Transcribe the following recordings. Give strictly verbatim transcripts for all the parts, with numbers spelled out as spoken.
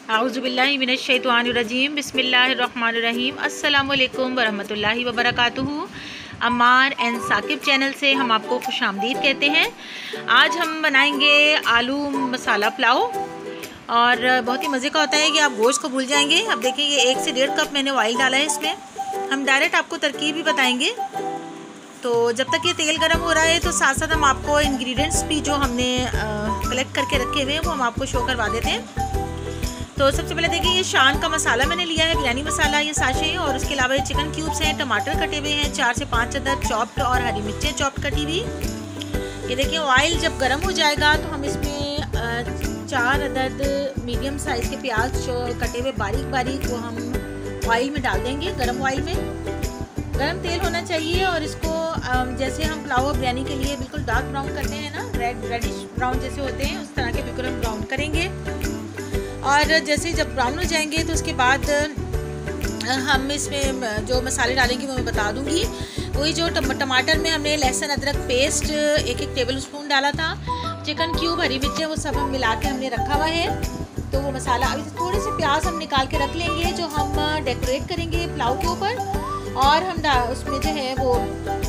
आऊज़ुबिल्लाहि मिनश्शैतानिर्रजीम बिस्मिल्लाहिर्रहमानिर्रहीम अस्सलामुअलैकुम वरहमतुल्लाहि वबरकातुहू। अम्मार एंड साकिब चैनल से हम आपको खुशामदीद कहते हैं। आज हम बनाएंगे आलू मसाला पुलाव और बहुत ही मज़े का होता है कि आप गोश्त को भूल जाएंगे। अब देखिए ये एक से डेढ़ कप मैंने ऑयल डाला है इसमें। हम डायरेक्ट आपको तरकीब ही बताएंगे, तो जब तक ये तेल गर्म हो रहा है तो साथ साथ हम आपको इंग्रेडिएंट्स भी जो हमने कलेक्ट करके रखे हुए हैं वो हम आपको शो करवा देते हैं। तो सबसे पहले देखिए ये शान का मसाला मैंने लिया है, बिरयानी मसाला ये साशे, और उसके अलावा ये चिकन क्यूब्स हैं, टमाटर कटे हुए हैं, चार से पाँच अदद चॉप्ड और हरी मिर्चें चॉप्ड कटी हुई। ये देखिए ऑयल जब गर्म हो जाएगा तो हम इसमें चार अदद मीडियम साइज़ के प्याज जो कटे हुए बारीक बारीक वो हम ऑयल में डाल देंगे। गर्म ऑयल में गर्म तेल होना चाहिए और इसको जैसे हम पुलाव बिरयानी के लिए बिल्कुल डार्क ब्राउन करते हैं ना, रेड रेडिश ब्राउन जैसे होते हैं उस तरह के बिल्कुल हम ब्राउन करेंगे। और जैसे जब ब्राउन हो जाएंगे तो उसके बाद हम इसमें जो मसाले डालेंगे वो मैं बता दूंगी। वही जो टमाटर में हमने लहसुन अदरक पेस्ट एक एक टेबल स्पून डाला था, चिकन क्यूब हरी मिर्चें वो सब हम मिला के हमने रखा हुआ है। तो वो मसाला अभी थोड़े से प्याज हम निकाल के रख लेंगे जो हम डेकोरेट करेंगे पुलाव के ऊपर। और हम उसमें जो है वो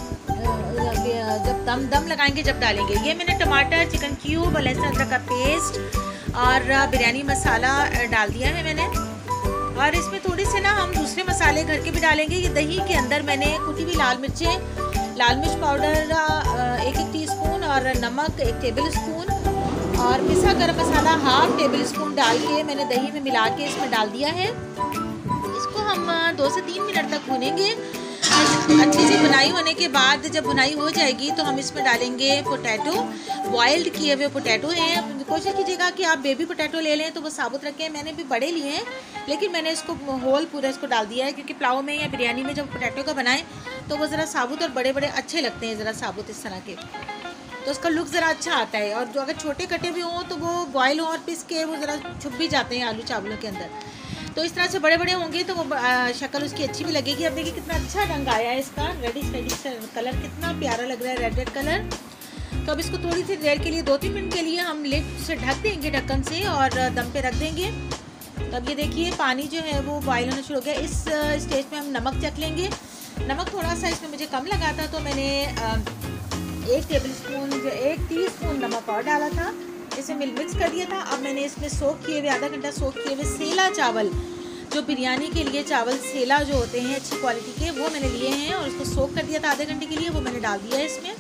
जब दम दम लगाएंगे जब डालेंगे। ये मैंने टमाटर चिकन क्यूब लहसुन अदरक का पेस्ट और बिरयानी मसाला डाल दिया है मैंने। और इसमें थोड़ी से ना हम दूसरे मसाले घर के भी डालेंगे। ये दही के अंदर मैंने कुटी हुई लाल मिर्चें, लाल मिर्च पाउडर एक एक टीस्पून और नमक एक टेबल स्पून और पिसा गरम मसाला हाफ टेबल स्पून डाल के मैंने दही में मिला के इसमें डाल दिया है। इसको हम दो से तीन मिनट तक भूनेंगे। अच्छी सी बुनाई होने के बाद जब बुनाई हो जाएगी तो हम इसमें डालेंगे पोटैटो, बॉइल्ड किए हुए पोटैटो हैं। कोशिश कीजिएगा कि आप बेबी पोटैटो ले लें तो वो साबुत रखें। मैंने भी बड़े लिए हैं लेकिन मैंने इसको होल पूरा इसको डाल दिया है क्योंकि पुलाव में या बिरयानी में जब पोटैटो का बनाएं तो वो ज़रा साबुत और बड़े बड़े अच्छे लगते हैं, ज़रा साबुत इस तरह के, तो उसका लुक ज़रा अच्छा आता है। और जो अगर छोटे कटे हुए हों तो वो बॉयल हो और पिस के वो ज़रा छुप भी जाते हैं आलू चावलों के अंदर। तो इस तरह से बड़े बड़े होंगे तो वो शक्ल उसकी अच्छी भी लगेगी। अब देखिए कितना अच्छा रंग आया है इसका, रेडिश रेडिश कलर कितना प्यारा लग रहा है, रेड रेड कलर। तो अब इसको थोड़ी सी देर के लिए दो तीन मिनट के लिए हम लिड से ढक देंगे ढक्कन से और दम पे रख देंगे। तो अब ये देखिए पानी जो है वो बॉयल होना शुरू हो गया। इस स्टेज में हम नमक चख लेंगे। नमक थोड़ा सा इसमें मुझे कम लगा था तो मैंने एक टेबल स्पून जो एक टी स्पून नमक और डाला था, इसे मिल मिक्स कर दिया था। अब मैंने इसमें सोख किए हुए आधा घंटा सोख किए हुए सेला चावल, जो बिरयानी के लिए चावल सेला जो होते हैं अच्छी क्वालिटी के, वो मैंने लिए हैं और उसको सोख कर दिया था आधे घंटे के लिए, वो मैंने डाल दिया है इसमें।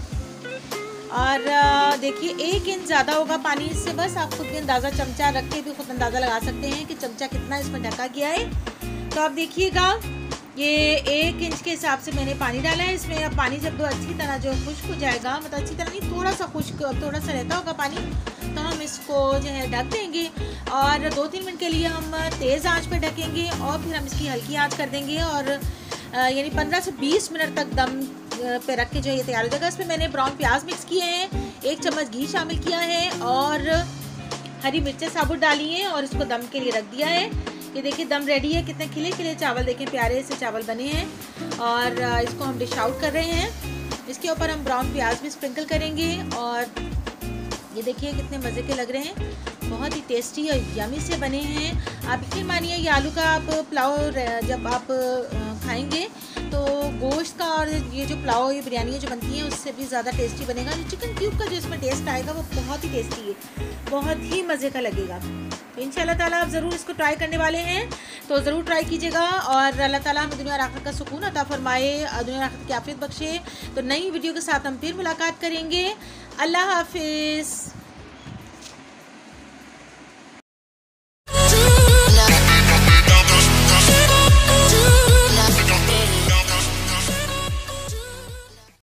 और देखिए एक इंच ज़्यादा होगा पानी इससे, बस आप खुद भी अंदाज़ा चमचा रख के भी खुद अंदाज़ा लगा सकते हैं कि चमचा कितना इसमें ढका गया है। तो आप देखिएगा ये एक इंच के हिसाब से मैंने पानी डाला है इसमें। अब पानी जब अच्छी तरह जो खुश्क हो जाएगा, मतलब अच्छी तरह नहीं थोड़ा सा खुश्क थोड़ा सा रहता होगा पानी, तो हम इसको जो है ढक देंगे और दो तीन मिनट के लिए हम तेज़ आंच पे ढकेंगे और फिर हम इसकी हल्की आंच कर देंगे और यानी पंद्रह से बीस मिनट तक दम पे रख के जो ये तैयार हो जाएगा। इसमें मैंने ब्राउन प्याज मिक्स किए हैं, एक चम्मच घी शामिल किया है और हरी मिर्चें साबुत डाली हैं और इसको दम के लिए रख दिया है। ये देखिए दम रेडी है, कितने खिले खिले चावल देखें प्यारे से चावल बने हैं। और इसको हम डिश आउट कर रहे हैं। इसके ऊपर हम ब्राउन प्याज भी स्प्रिंकल करेंगे और ये देखिए कितने मज़े के लग रहे हैं, बहुत ही टेस्टी और यमी से बने हैं। आप यकीन मानिए ये आलू का आप पुलाव जब आप खाएंगे तो गोश्त का और ये जो पुलाव ये बिरयानी जो बनती है उससे भी ज़्यादा टेस्टी बनेगा। जो चिकन क्यूब का जो इसमें टेस्ट आएगा वो बहुत ही टेस्टी है, बहुत ही मज़े का लगेगा। तो इंशाल्लाह ताला आप ज़रूर इसको ट्राई करने वाले हैं तो ज़रूर ट्राई कीजिएगा और अल्लाह ताला हमें दुनिया और आखिरत का सुकून अता फरमाए, दुनिया और आखिरत की आफियत बख्शे। तो नई वीडियो के साथ हम फिर मुलाकात करेंगे। अल्लाह हाफिज़।